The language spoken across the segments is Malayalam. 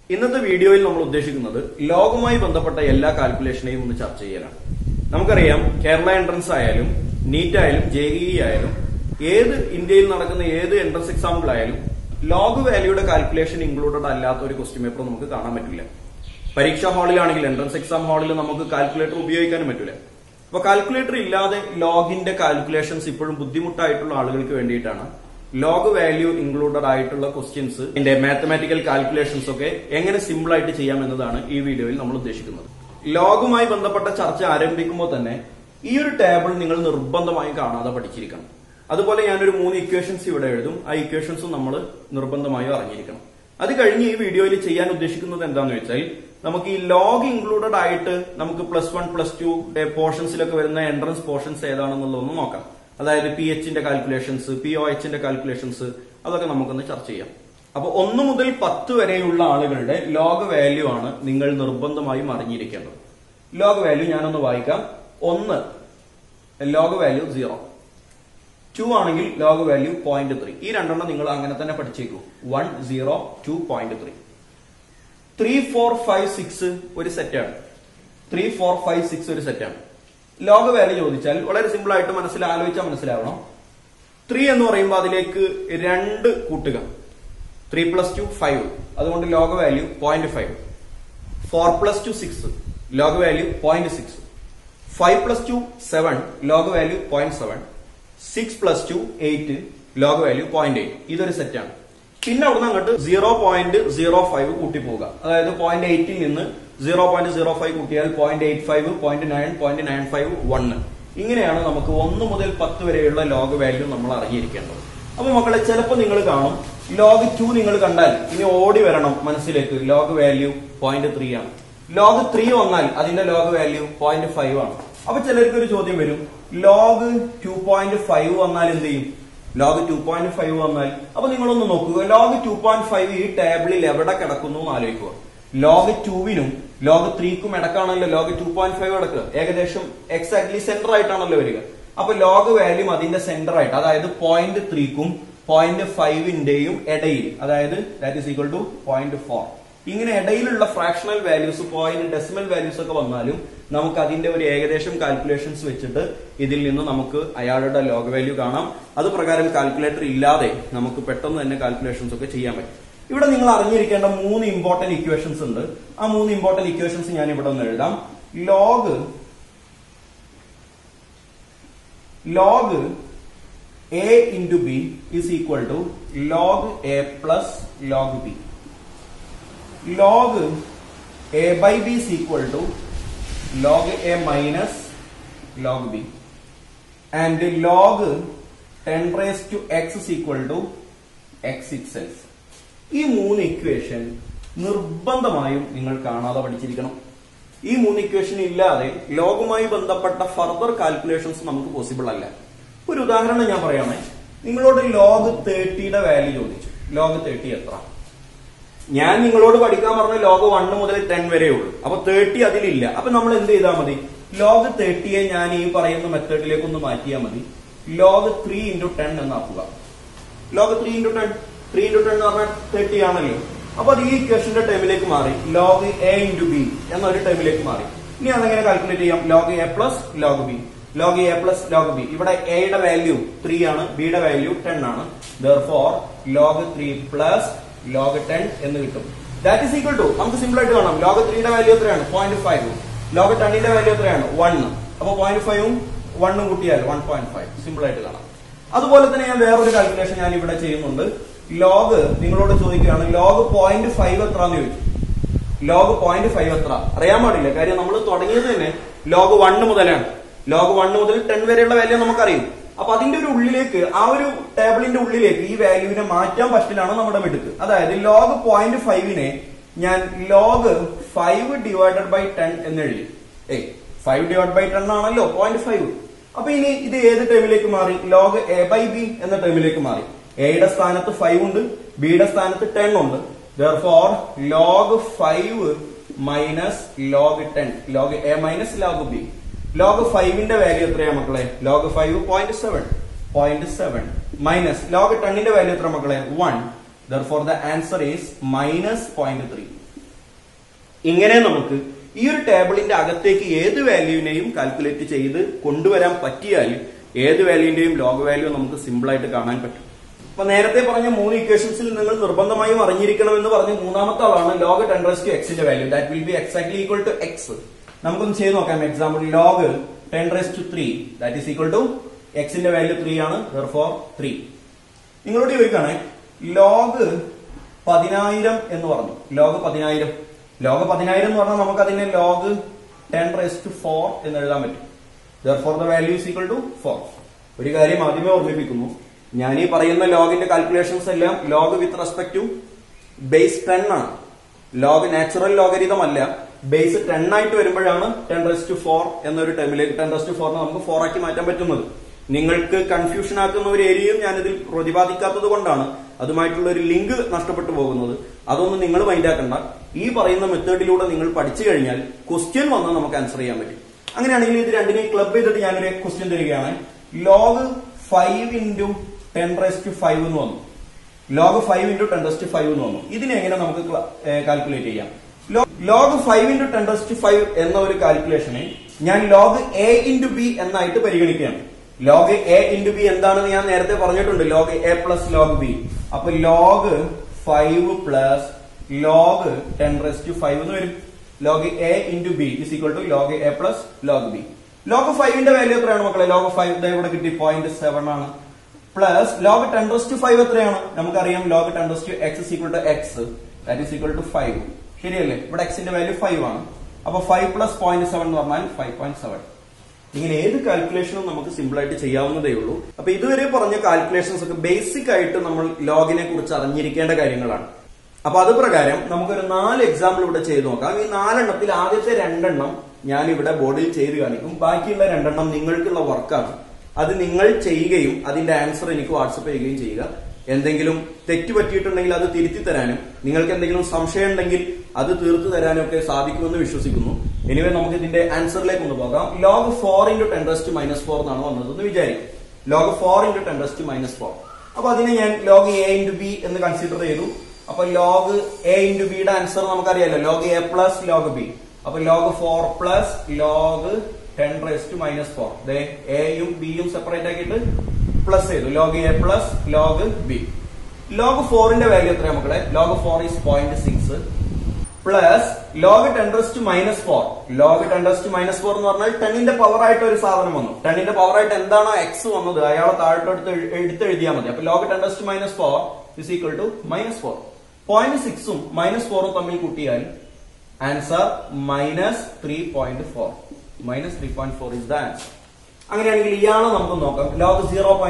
ഇന്നത്തെ വീഡിയോയിൽ നമ്മൾ ഉദ്ദേശിക്കുന്നത് ലോഗുമായി ബന്ധപ്പെട്ട എല്ലാ കാൽക്കുലേഷനെയും ഒന്ന് ചർച്ച ചെയ്യലാണ്. നമുക്കറിയാം കേരള എൻട്രൻസ് ആയാലും നീറ്റ് ആയാലും JEE ആയാലും ഏത് ഇന്ത്യയിൽ നടക്കുന്ന ഏത് എൻട്രൻസ് എക്സാമുകളായാലും ലോഗ് വാല്യൂയുടെ കാൽക്കുലേഷൻ ഇൻക്ലൂഡഡ് അല്ലാത്ത ഒരു ക്വസ്റ്റ്യൻ പേപ്പർ നമുക്ക് കാണാൻ പറ്റില്ല. പരീക്ഷാ ഹാളിലാണെങ്കിൽ എൻട്രൻസ് എക്സാം ഹാളിൽ നമുക്ക് കാൽക്കുലേറ്റർ ഉപയോഗിക്കാനും പറ്റില്ല. അപ്പൊ കാൽക്കുലേറ്റർ ഇല്ലാതെ ലോഗിന്റെ കാൽക്കുലേഷൻസ് ഇപ്പോഴും ബുദ്ധിമുട്ടായിട്ടുള്ള ആളുകൾക്ക് വേണ്ടിയിട്ടാണ് ലോഗ് വാല്യൂ ഇൻക്ലൂഡഡ് ആയിട്ടുള്ള ക്വസ്റ്റ്യൻസ് ഇതിന്റെ മാത്തമാറ്റിക്കൽ കാൽക്കുലേഷൻസ് ഒക്കെ എങ്ങനെ സിമ്പിൾ ആയിട്ട് ചെയ്യാം എന്നതാണ് ഈ വീഡിയോയിൽ നമ്മൾ ഉദ്ദേശിക്കുന്നത്. ലോഗുമായി ബന്ധപ്പെട്ട ചർച്ച ആരംഭിക്കുമ്പോൾ തന്നെ ഈ ഒരു ടേബിൾ നിങ്ങൾ നിർബന്ധമായും കാണാതെ പഠിച്ചിരിക്കണം. അതുപോലെ ഞാനൊരു 3 ഇക്വേഷൻസ് ഇവിടെ എഴുതും. ആ ഇക്വേഷൻസും നമ്മൾ നിർബന്ധമായും അറിഞ്ഞിരിക്കണം. അത് കഴിഞ്ഞ് ഈ വീഡിയോയിൽ ചെയ്യാൻ ഉദ്ദേശിക്കുന്നത് എന്താണെന്ന് വെച്ചാൽ നമുക്ക് ഈ ലോഗ് ഇൻക്ലൂഡഡ് ആയിട്ട് നമുക്ക് +1 +2 പോർഷൻസിലൊക്കെ വരുന്ന എൻട്രൻസ് പോർഷൻസ് ഏതാണെന്നുള്ളതൊന്ന് നോക്കാം. അതായത് PHന്റെ കാൽക്കുലേഷൻസ്, POHന്റെ കാൽക്കുലേഷൻസ്, അതൊക്കെ നമുക്കൊന്ന് ചർച്ച ചെയ്യാം. അപ്പൊ 1 മുതൽ 10 വരെയുള്ള ആളുകളുടെ ലോഗ് വാല്യൂ ആണ് നിങ്ങൾ നിർബന്ധമായും അറിഞ്ഞിരിക്കേണ്ടത്. ലോഗ് വാല്യൂ ഞാനൊന്ന് വായിക്കാം. 1 ലോഗ് വാല്യൂ 0, 2 ആണെങ്കിൽ ലോഗ് വാല്യൂ 0.3. ഈ രണ്ടെണ്ണം നിങ്ങൾ അങ്ങനെ തന്നെ പഠിച്ചേക്കൂ. 1 0 2.3. 3 4 5 6 ഒരു സെറ്റാണ്. 3 4 5 6 ഒരു സെറ്റാണ്. ലോഗ് വാല്യൂ ചോദിച്ചാൽ വളരെ സിമ്പിൾ ആയിട്ട് ആലോചിച്ചാൽ മനസ്സിലാവണം. 3 എന്ന് പറയുമ്പോൾ അതിലേക്ക് 2 കൂട്ടുക. 3 + 2 5. അതുകൊണ്ട് log value 0.5. 4 + 2 6. Log value 0.6. 5 + 2 7. Log value 0.7. 6 + 2 8. Log value 0.8. ഇതൊരു സെറ്റാണ്. പിന്നെ അവിടുന്ന് അങ്ങോട്ട് 0.05 കൂട്ടി പോവുക. അതായത് 0.8ൽ നിന്ന് 0.05 കൂട്ടിയാൽ 0.85, 0.9, 0.95, 1. ഇങ്ങനെയാണ് നമുക്ക് 1 മുതൽ 10 വരെയുള്ള ലോഗ് വാല്യൂ നമ്മൾ അറിഞ്ഞിരിക്കേണ്ടത്. അപ്പൊ മക്കളെ, ചിലപ്പോൾ നിങ്ങൾ കാണും ലോഗ് 2 നിങ്ങൾ കണ്ടാൽ ഇനി ഓടി വരണം മനസ്സിലേക്ക് ലോഗ് വാല്യൂ 0.3 ആണ്. ലോഗ് 3 വന്നാൽ അതിന്റെ ലോഗ് വാല്യൂ 0.5 ആണ്. അപ്പൊ ചിലർക്ക് ഒരു ചോദ്യം വരും, ലോഗ് 2.5 വന്നാൽ എന്ത് ചെയ്യും? ലോഗ് 2.5 വന്നാൽ അപ്പൊ നിങ്ങളൊന്ന് നോക്കുക, ലോഗ് 2.5 ഈ ടേബിളിൽ എവിടെ കിടക്കുന്നു എന്ന് ആലോചിക്കുക. ലോഗ് 2വിനും ലോഗ് 3ക്കും ഇടക്കാണല്ലോ ലോഗ് 2.5 കിടക്കുക. ഏകദേശം എക്സാക്ട്ലി സെന്റർ ആയിട്ടാണല്ലോ വരിക. അപ്പൊ ലോഗ് വാല്യൂ അതിന്റെ സെന്റർ ആയിട്ട്, അതായത് 0.3ക്കും 0.5ന്റെയും ഇടയിൽ, അതായത് ദാറ്റ് ഈസ് ഈക്വൽ ടു 0.4. ഇങ്ങനെ ഇടയിലുള്ള ഫ്രാക്ഷണൽ വാല്യൂസ്, ഡെസിമൽ വാല്യൂസ് ഒക്കെ വന്നാലും നമുക്ക് അതിന്റെ ഒരു ഏകദേശം കാൽക്കുലേഷൻസ് വെച്ചിട്ട് ഇതിൽ നിന്ന് നമുക്ക് അയാളുടെ ലോഗ് വാല്യൂ കാണാം. അത് പ്രകാരം കാൽക്കുലേറ്റർ ഇല്ലാതെ നമുക്ക് പെട്ടെന്ന് തന്നെ കാൽക്കുലേഷൻസ് ഒക്കെ ചെയ്യാൻ പറ്റും. ഇവിടെ നിങ്ങൾ അറിഞ്ഞിരിക്കേണ്ട 3 ഇമ്പോർട്ടന്റ് ഇക്വേഷൻസ് ഉണ്ട്. ആ 3 ഇമ്പോർട്ടന്റ് ഇക്വേഷൻസ് ഞാൻ ഇവിടെ ഒന്ന് എഴുതാം. Log A into B is equal to log A plus log B. Log A by B is equal to log A minus log B. And log 10 raised to x is equal to x itself. ഈ 3 ഇക്വേഷൻ നിർബന്ധമായും നിങ്ങൾ കാണാതെ പഠിച്ചിരിക്കണം. ഈ 3 ഇക്വേഷൻ ഇല്ലാതെ ലോഗുമായി ബന്ധപ്പെട്ട ഫർദർ കാൽക്കുലേഷൻസ് നമുക്ക് പോസിബിൾ അല്ല. ഒരു ഉദാഹരണം ഞാൻ പറയാമേ. നിങ്ങളോട് ലോഗ് 30യുടെ വാല്യൂ ചോദിച്ചു. ലോഗ് 30 എത്ര? ഞാൻ നിങ്ങളോട് പഠിക്കാൻ പറഞ്ഞ ലോഗ് 1 മുതൽ 10 വരെ ഉള്ളൂ. അപ്പൊ 30 അതിലില്ല. അപ്പൊ നമ്മൾ എന്ത് ചെയ്താൽ മതി? ലോഗ് 30യെ ഞാൻ ഈ പറയുന്ന മെത്തേഡിലേക്ക് ഒന്ന് മാറ്റിയാൽ മതി. ലോഗ് 3 × 10 എന്നാക്കുക. ലോഗ് 3 × 10 എന്ന് പറഞ്ഞാൽ 30 ആണല്ലോ. അപ്പൊ അത് ഈ ഇക്വേഷന്റെ ടേമിലേക്ക് മാറി. ലോഗ് A × B എന്നൊരു ടേമിലേക്ക് മാറി. ഇനി അതെങ്ങനെ കാൽക്കുലേറ്റ് ചെയ്യാം? Log A plus log B. Log A plus log B. ഇവിടെ എയുടെ വാല്യൂ 3 ആണ്, ബിയുടെ വാല്യൂ 10 ആണ്. Therefore ലോഗ് 3 പ്ലസ് ലോഗ് 10 എന്ന് കിട്ടും. ദാറ്റ് ഈസ് ഈക്വൽ ടു, നമുക്ക് സിമ്പിൾ ആയിട്ട് കാണാം. ലോഗ് 3യുടെ വാല്യൂ എത്രയാണ്? 0.5. ലോഗ് 10ന്റെ വാല്യൂ എത്രയാണ്? 1. അപ്പൊ 0.5ഉം 1ഉം കൂട്ടിയാൽ 1.5. സിമ്പിൾ ആയിട്ട് കാണാം. അതുപോലെ തന്നെ ഞാൻ വേറൊരു കാൽക്കുലേഷൻ ഞാൻ ഇവിടെ ചെയ്യുന്നുണ്ട്. ലോഗ് നിങ്ങളോട് ചോദിക്കുകയാണ്, ലോഗ് 0.5 എത്രന്ന് ചോദിച്ചു. ലോഗ് 0.5 എത്ര അറിയാൻ പാടില്ല. കാര്യം നമ്മൾ തുടങ്ങിയത് തന്നെ ലോഗ് 1 മുതലാണ്. ലോഗ് 1 മുതൽ 10 വരെയുള്ള വാല്യൂ നമുക്കറിയും. അപ്പൊ അതിന്റെ ഒരു ഉള്ളിലേക്ക്, ആ ഒരു ടേബിളിന്റെ ഉള്ളിലേക്ക് ഈ വാല്യൂവിനെ മാറ്റാൻ പറ്റില്ലാണ് നമ്മുടെ മിടുക്ക്. അതായത് ലോഗ് 0.5നെ ഞാൻ ലോഗ് 5 ഡിവൈഡഡ് ബൈ 10 എന്ന് എഴുതി. 5 ഡിവൈഡ് ബൈ 10 ആണല്ലോ 0.5. അപ്പൊ ഇനി ഇത് ഏത് ടേമിലേക്ക് മാറി? ലോഗ് A ബൈ B എന്ന ടേമിലേക്ക് മാറി. എയുടെ സ്ഥാനത്ത് 5 ഉണ്ട്, ബിയുടെ സ്ഥാനത്ത് 10 ഉണ്ട്. Therefore log 5 minus log 10, log A minus log B. Log 5ന്റെ വാല്യൂ എത്രയാ മക്കളെ? ലോഗ് 5 0.7 മൈനസ് ലോഗ് 10ന്റെ വാല്യൂ എത്ര മക്കളെ? 1. Therefore the answer is minus 0.3. ഇങ്ങനെ നമുക്ക് ഈ ഒരു ടേബിളിന്റെ അകത്തേക്ക് ഏത് വാല്യൂവിനെയും കാൽക്കുലേറ്റ് ചെയ്ത് കൊണ്ടുവരാൻ പറ്റിയാൽ ഏത് വാല്യൂവിന്റെയും ലോഗ് വാല്യൂ നമുക്ക് സിമ്പിൾ ആയിട്ട് കാണാൻ പറ്റും. അപ്പൊ നേരത്തെ പറഞ്ഞ 3 ഇക്വേഷൻസിൽ നിങ്ങൾ നിർബന്ധമായും അറിഞ്ഞിരിക്കണം എന്ന് പറഞ്ഞ മൂന്നാമത്തെ ആളാണ് ലോഗ് 10⁻⁴ ന്റെ value. That will be exactly equal to x. നമുക്കൊന്ന് ചെയ്ത് നോക്കാം. Example log 10⁻³ that is equal to എക്സിന്റെ വാല്യൂ 3 ആണ്. therefore 3. നിങ്ങളോട് ചോദിക്കുകയാണ് ലോഗ് 10,000 എന്ന് പറഞ്ഞു. ലോഗ് 10,000 എന്ന് പറഞ്ഞാൽ നമുക്ക് അതിനെ ലോഗ് 10⁻⁴ എന്ന് എഴുതാൻ പറ്റും. therefore the value is equal to 4. ഒരു കാര്യം ആദ്യമേ ഓർമ്മിപ്പിക്കുന്നു, ഞാൻ ഈ പറയുന്ന ലോഗിന്റെ കാൽക്കുലേഷൻസ് എല്ലാം log with respect to base 10 ആണ്. ലോഗ് നാച്ചുറൽ ലോഗരിതം അല്ല. ബേസ് 10 ആയിട്ട് വരുമ്പോഴാണ് 10⁻⁴ എന്നൊരു ടേമിലേക്ക് 10⁻⁴ നമുക്ക് 4 ആക്കി മാറ്റാൻ പറ്റുന്നത്. നിങ്ങൾക്ക് കൺഫ്യൂഷൻ ആക്കുന്ന ഒരു ഏരിയയും ഞാനിതിൽ പ്രതിപാദിക്കാത്തത് കൊണ്ടാണ് അതുമായിട്ടുള്ള ഒരു ലിങ്ക് നഷ്ടപ്പെട്ടു പോകുന്നത്. അതൊന്നും നിങ്ങൾ മൈൻഡാക്കണ്ട. ഈ പറയുന്ന മെത്തേഡിലൂടെ നിങ്ങൾ പഠിച്ചു കഴിഞ്ഞാൽ ക്വസ്റ്റ്യൻ വന്നാൽ നമുക്ക് ആൻസർ ചെയ്യാൻ പറ്റും. അങ്ങനെയാണെങ്കിൽ ഇത് രണ്ടിനെയും ക്ലബ് ചെയ്തിട്ട് ഞാനൊരു ക്വസ്റ്റ്യൻ തരികയാണ്. ലോഗ് 5 × 10⁻⁵ എന്ന് വന്നു. ലോഗ് 5 × 10⁻⁵ എന്ന് വന്നു. ഇതിനെ എങ്ങനെ നമുക്ക് കാൽക്കുലേറ്റ് ചെയ്യാം? ലോഗ് 5 × 10⁻⁵ എന്ന ഒരു കാൽക്കുലേഷനെ ഞാൻ ലോഗ് a × b എന്നായിട്ട് പരിഗണിക്കുകയാണ്. ലോഗ് a × b എന്താണെന്ന് ഞാൻ നേരത്തെ പറഞ്ഞിട്ടുണ്ട്. Log a + log b. അപ്പൊ ലോഗ് 5 + ലോഗ് 10⁻⁵ എന്ന് വരും. Log a × b is equal to log a + log b. Log 5 ന്റെ വാല്യൂ എത്രയാണ് മക്കളെ? ലോഗ് 5 ഇവിടെ കിട്ടി 0.7 ആണ്. പ്ലസ് ലോഗ് 10⁻⁵ എത്രയാണ്? നമുക്കറിയാം log 10⁻x is equal to x. That is equal to 5. ശരിയല്ലേ? ഇവിടെ x ന്റെ വാല്യൂ 5 ആണ്. അപ്പൊ 5 + 0.7 എന്ന് പറഞ്ഞാൽ 5.7. ഇങ്ങനെ ഏത് കാൽക്കുലേഷനും നമുക്ക് സിമ്പിൾ ആയിട്ട് ചെയ്യാവുന്നതേ ഉള്ളൂ. അപ്പൊ ഇതുവരെ പറഞ്ഞ കാൽക്കുലേഷൻസ് ഒക്കെ ബേസിക് ആയിട്ട് നമ്മൾ ലോഗിനെ കുറിച്ച് അറിഞ്ഞിരിക്കേണ്ട കാര്യങ്ങളാണ്. അപ്പൊ അത് പ്രകാരം നമുക്കൊരു 4 എക്സാമ്പിൾ ഇവിടെ ചെയ്ത് നോക്കാം. ഈ 4 എണ്ണത്തിൽ ആദ്യത്തെ 2 എണ്ണം ഞാൻ ഇവിടെ ബോർഡിൽ ചെയ്ത് കാണിക്കും. ബാക്കിയുള്ള 2 എണ്ണം നിങ്ങൾക്കുള്ള വർക്കാണ്. അത് നിങ്ങൾ ചെയ്യുകയും അതിന്റെ ആൻസർ എനിക്ക് വാട്സപ്പ് ചെയ്യുകയും ചെയ്യുക. എന്തെങ്കിലും തെറ്റ് പറ്റിയിട്ടുണ്ടെങ്കിൽ അത് തിരുത്തി തരാനും നിങ്ങൾക്ക് എന്തെങ്കിലും സംശയം ഉണ്ടെങ്കിൽ അത് തീർത്തു തരാനും ഒക്കെ സാധിക്കുമെന്ന് വിശ്വസിക്കുന്നു. എനിവേ നമുക്ക് ഇതിന്റെ ആൻസറിലേക്ക് ഒന്ന് പോകാം. ലോഗ് 4 × 10⁻⁴ എന്നാണ് വന്നതെന്ന് വിചാരിക്കും. ലോഗ് 4 × 10⁻⁴. അപ്പൊ അതിനെ ഞാൻ ലോഗ് a × b എന്ന് കൺസിഡർ ചെയ്തു. അപ്പൊ ലോഗ് a × b യുടെ ആൻസർ നമുക്കറിയാലോ, ലോഗ് a + ലോഗ് b. അപ്പൊ ലോഗ് 4 + ലോഗ് 10⁻⁴. എയും ബിയും സെപ്പറേറ്റ് ആക്കിയിട്ട് പ്ലസ് ചെയ്തു. Log a + log b. Log 4 ന്റെ വാല്യൂ എത്രയാണ് മക്കളെ? Log 4 is 0.6 plus log 10⁻⁴. Log 10⁻⁴ എന്ന് പറഞ്ഞാൽ 10ന്റെ പവർ ആയിട്ട് ഒരു സാധനം വന്നു. 10ന്റെ പവർ ആയിട്ട് എന്താണോ എക്സ് വന്നത് അയാളെ താഴോട്ട് എടുത്തെഴുതിയാൽ മതി. അപ്പൊ ലോഗ് 10⁻⁴ is equal to -4. 0.6 ഉം -4 ഉം തമ്മിൽ കൂട്ടിയാൽ ആൻസർ -3.4. -3.4 is the answer. അങ്ങനെയാണെങ്കിൽ ഇയാളെ നമുക്ക് നോക്കാം. ലോഗ്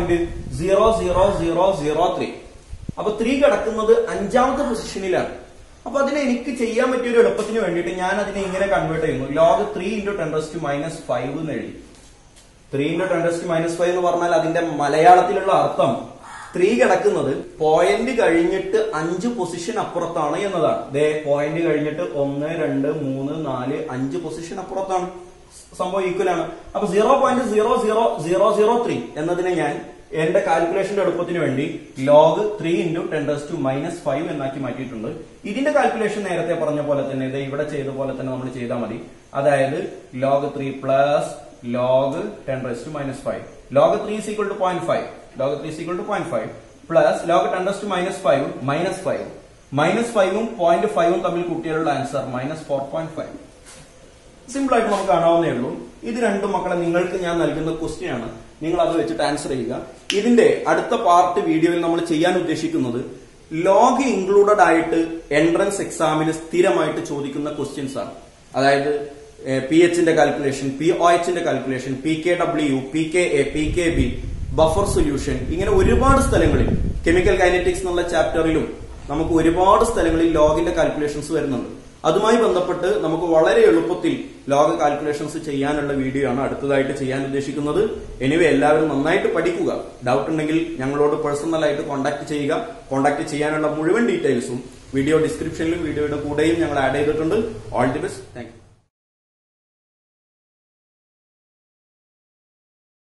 0.00003. അപ്പൊ 3 കിടക്കുന്നത് 5ാമത്തെ പൊസിഷനിലാണ്. അപ്പൊ അതിനെ എനിക്ക് ചെയ്യാൻ പറ്റിയ ഒരു എളുപ്പത്തിന് വേണ്ടിയിട്ട് ഞാൻ അതിനെ ഇങ്ങനെ കൺവേർട്ട് ചെയ്യുന്നു. ലോഗ് 3 × 10⁻⁵ എന്ന് എഴുതി. 3 × 10⁻⁵ എന്ന് പറഞ്ഞാൽ അതിന്റെ മലയാളത്തിലുള്ള അർത്ഥം 3 കിടക്കുന്നത് പോയിന്റ് കഴിഞ്ഞിട്ട് 5 പൊസിഷൻ അപ്പുറത്താണ് എന്നതാണ്. പോയിന്റ് കഴിഞ്ഞിട്ട് 1, 2, 3, 4, 5 പൊസിഷൻ അപ്പുറത്താണ്. സംഭവം ഈക്വൽ ആണ്. അപ്പൊ 0.00003 എന്നതിനെ ഞാൻ എന്റെ കാൽക്കുലേഷന്റെ എളുപ്പത്തിന് വേണ്ടി ലോഗ് 3 × 10⁻⁵ എന്നാക്കി മാറ്റിയിട്ടുണ്ട്. ഇതിന്റെ കാൽക്കുലേഷൻ നേരത്തെ പറഞ്ഞ പോലെ തന്നെ ഇവിടെ ചെയ്ത പോലെ തന്നെ നമ്മൾ ചെയ്താൽ മതി. അതായത് log 3 + log 10⁻⁵. Log 3 is equal to 0.5. Log 3 is equal to 0.5 plus log 10⁻⁵ -5. -5 ഉം 0.5 ഉം തമ്മിൽ കൂട്ടിയാലുള്ള ആൻസർ -4.5. സിമ്പിൾ ആയിട്ട് നമുക്ക് കാണാവുന്നേ ഉള്ളൂ. ഇത് രണ്ടും മക്കളെ നിങ്ങൾക്ക് ഞാൻ നൽകുന്ന ക്വസ്റ്റ്യൻ ആണ്. നിങ്ങൾ അത് വെച്ചിട്ട് ആൻസർ ചെയ്യുക. ഇതിന്റെ അടുത്ത പാർട്ട് വീഡിയോയിൽ നമ്മൾ ചെയ്യാൻ ഉദ്ദേശിക്കുന്നത് ലോഗ് ഇൻക്ലൂഡഡ് ആയിട്ട് എൻട്രൻസ് എക്സാമിന് സ്ഥിരമായിട്ട് ചോദിക്കുന്ന ക്വസ്റ്റ്യൻസ് ആണ്. അതായത് PH ന്റെ കാൽക്കുലേഷൻ, POH ന്റെ calculation, PKW, PKA, PKB, buffer solution, ഇങ്ങനെ ഒരുപാട് സ്ഥലങ്ങളിൽ കെമിക്കൽ കൈനറ്റിക്സ് എന്നുള്ള ചാപ്റ്ററിലും നമുക്ക് ഒരുപാട് സ്ഥലങ്ങളിൽ ലോഗിന്റെ കാൽക്കുലേഷൻസ് വരുന്നുണ്ട്. അതുമായി ബന്ധപ്പെട്ട് നമുക്ക് വളരെ എളുപ്പത്തിൽ ലോഗ് കാൽക്കുലേഷൻസ് ചെയ്യാനുള്ള വീഡിയോ ആണ് അടുത്തതായിട്ട് ചെയ്യാൻ ഉദ്ദേശിക്കുന്നത്. എനിവേ എല്ലാവരും നന്നായിട്ട് പഠിക്കുക. ഡൗട്ട് ഉണ്ടെങ്കിൽ ഞങ്ങളോട് പേഴ്സണലായിട്ട് കോൺടാക്ട് ചെയ്യുക. കോൺടാക്ട് ചെയ്യാനുള്ള മുഴുവൻ ഡീറ്റെയിൽസും വീഡിയോ ഡിസ്ക്രിപ്ഷനിലും വീഡിയോയുടെ കൂടെയും ഞങ്ങൾ ആഡ് ചെയ്തിട്ടുണ്ട്. All the best. Thank U.